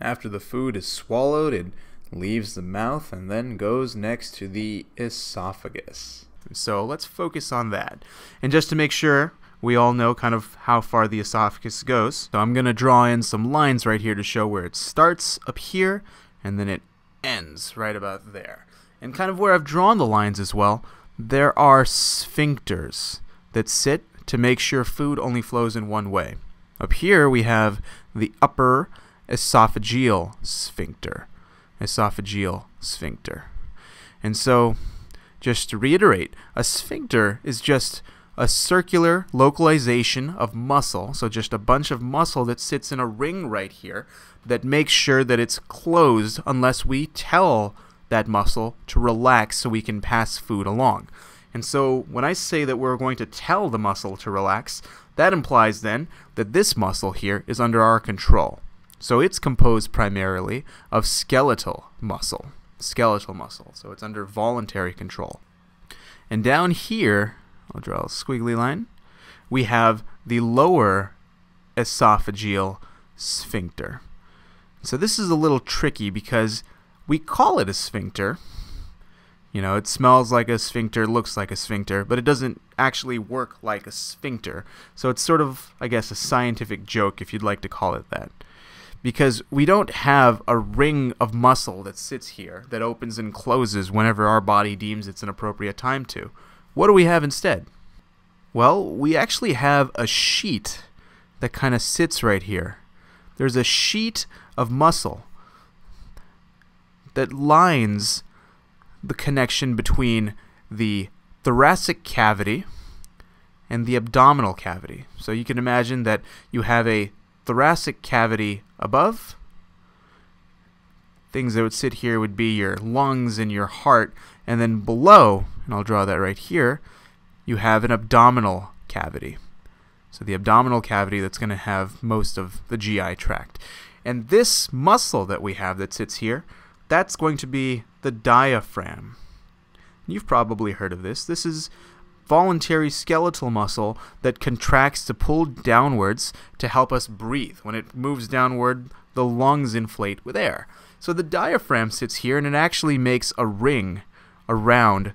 After the food is swallowed, it leaves the mouth and then goes next to the esophagus. So let's focus on that. And just to make sure we all know kind of how far the esophagus goes, so I'm going to draw in some lines right here to show where it starts up here and then it ends right about there. And kind of where I've drawn the lines as well, there are sphincters that sit to make sure food only flows in one way. Up here we have the upper esophageal sphincter. Esophageal sphincter. And so, just to reiterate, a sphincter is just a circular localization of muscle, so just a bunch of muscle that sits in a ring right here that makes sure that it's closed unless we tell that muscle to relax so we can pass food along. And so when I say that we're going to tell the muscle to relax, that implies then that this muscle here is under our control. So it's composed primarily of skeletal muscle. So it's under voluntary control. And down here, I'll draw a squiggly line, we have the lower esophageal sphincter. So this is a little tricky because we call it a sphincter. You know, it smells like a sphincter, looks like a sphincter, but it doesn't actually work like a sphincter. So it's sort of, I guess, a scientific joke, if you'd like to call it that. Because we don't have a ring of muscle that sits here that opens and closes whenever our body deems it's an appropriate time to. What do we have instead? Well, we actually have a sheet that kind of sits right here. There's a sheet of muscle that lines the connection between the thoracic cavity and the abdominal cavity. So you can imagine that you have a thoracic cavity above. Things that would sit here would be your lungs and your heart, and then below, and I'll draw that right here, you have an abdominal cavity. So the abdominal cavity that's going to have most of the GI tract. And this muscle that we have that sits here, that's going to be the diaphragm. You've probably heard of this. This is voluntary skeletal muscle that contracts to pull downwards to help us breathe. When it moves downward, the lungs inflate with air. So the diaphragm sits here, and it actually makes a ring around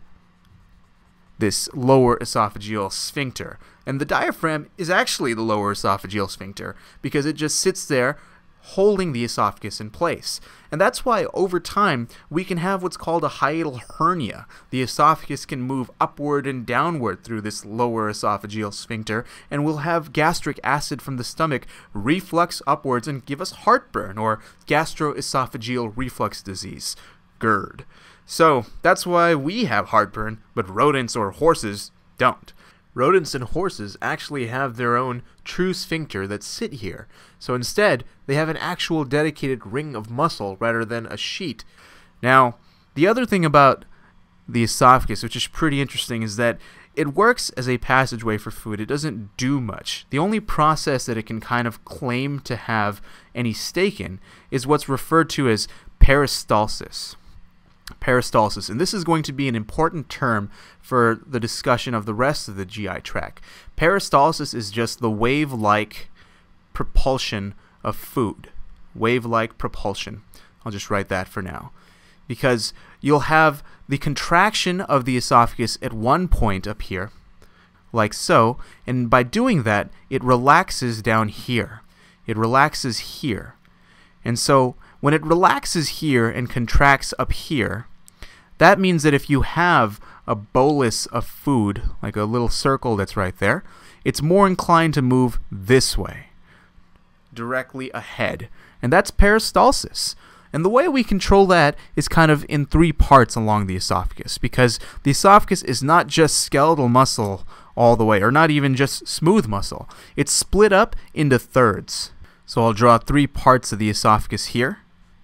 this lower esophageal sphincter. And the diaphragm is actually the lower esophageal sphincter because it just sits there holding the esophagus in place. And that's why over time we can have what's called a hiatal hernia. The esophagus can move upward and downward through this lower esophageal sphincter, and we'll have gastric acid from the stomach reflux upwards and give us heartburn or gastroesophageal reflux disease, GERD. So that's why we have heartburn, but rodents or horses don't. Rodents and horses actually have their own true sphincter that sit here. So instead, they have an actual dedicated ring of muscle rather than a sheet. Now, the other thing about the esophagus, which is pretty interesting, is that it works as a passageway for food. It doesn't do much. The only process that it can kind of claim to have any stake in is what's referred to as peristalsis. Peristalsis, and this is going to be an important term for the discussion of the rest of the GI tract. Peristalsis is just the wave-like propulsion of food. Wave-like propulsion. I'll just write that for now. Because you'll have the contraction of the esophagus at one point up here, like so, and by doing that, it relaxes down here. It relaxes here. And so, when it relaxes here and contracts up here, that means that if you have a bolus of food, like a little circle that's right there, it's more inclined to move this way, directly ahead. And that's peristalsis. And the way we control that is kind of in three parts along the esophagus, because the esophagus is not just skeletal muscle all the way, or not even just smooth muscle. It's split up into thirds. So I'll draw three parts of the esophagus here.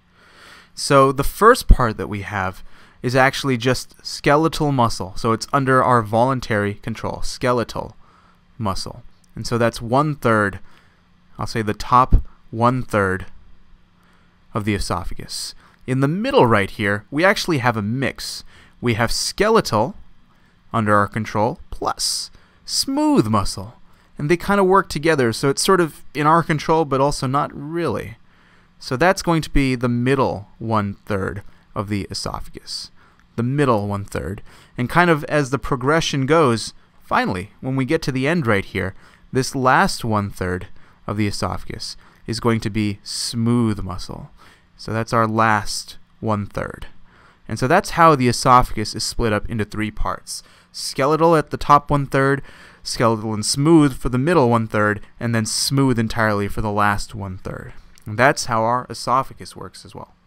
So the first part that we have is actually just skeletal muscle. So it's under our voluntary control, skeletal muscle. And so that's 1/3, I'll say the top 1/3 of the esophagus. In the middle right here, we actually have a mix. We have skeletal under our control plus smooth muscle. And they kind of work together, so it's sort of in our control, but also not really. So that's going to be the middle 1/3 of the esophagus. The middle 1/3. And kind of as the progression goes, finally, when we get to the end right here, this last 1/3 of the esophagus is going to be smooth muscle. So that's our last 1/3. And so that's how the esophagus is split up into 3 parts. Skeletal at the top 1/3, skeletal and smooth for the middle 1/3, and then smooth entirely for the last 1/3. And that's how our esophagus works as well.